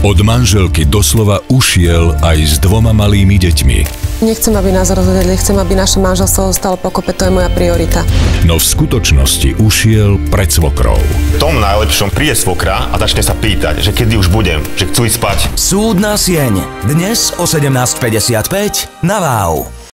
Od manželky doslova ušiel aj s 2 malými deťmi. Nechcem, aby nás rozvedli, chcem, aby naše manželstvo zostalo pokope, to je moja priorita. No v skutočnosti ušiel pred svokrou. V tom najlepšom príde svokra a začne sa pýtať, že kedy už budem, že chcú ísť spať. Súdna sieň. Dnes o 17:55 na Wow.